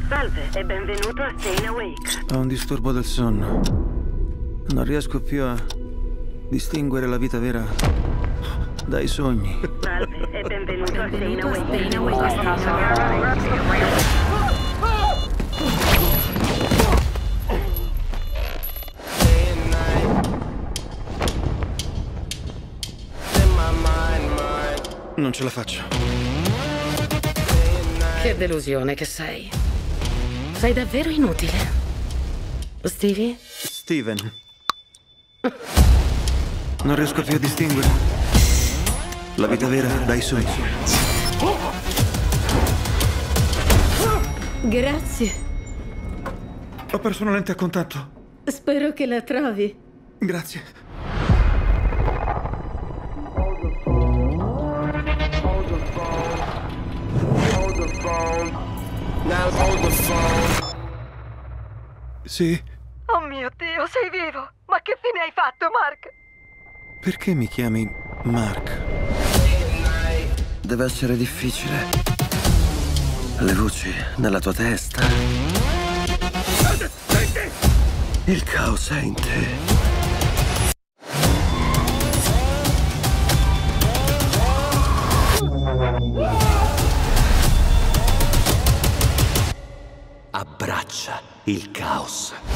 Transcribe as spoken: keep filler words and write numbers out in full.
Salve e benvenuto a Staying Awake. Ho un disturbo del sonno. Non riesco più a distinguere la vita vera dai sogni. Salve e benvenuto a Staying Awake. Non ce la faccio. Che delusione che sei. Sei davvero inutile. Stevie? Steven. Non riesco più a distinguere la vita vera dai sogni. Grazie. Ho perso una lente a contatto. Spero che la trovi. Grazie. Sì? Oh mio Dio, sei vivo! Ma che fine hai fatto, Mark? Perché mi chiami Mark? Deve essere difficile. Le voci nella tua testa. Il caos è in te. Abbraccia il caos.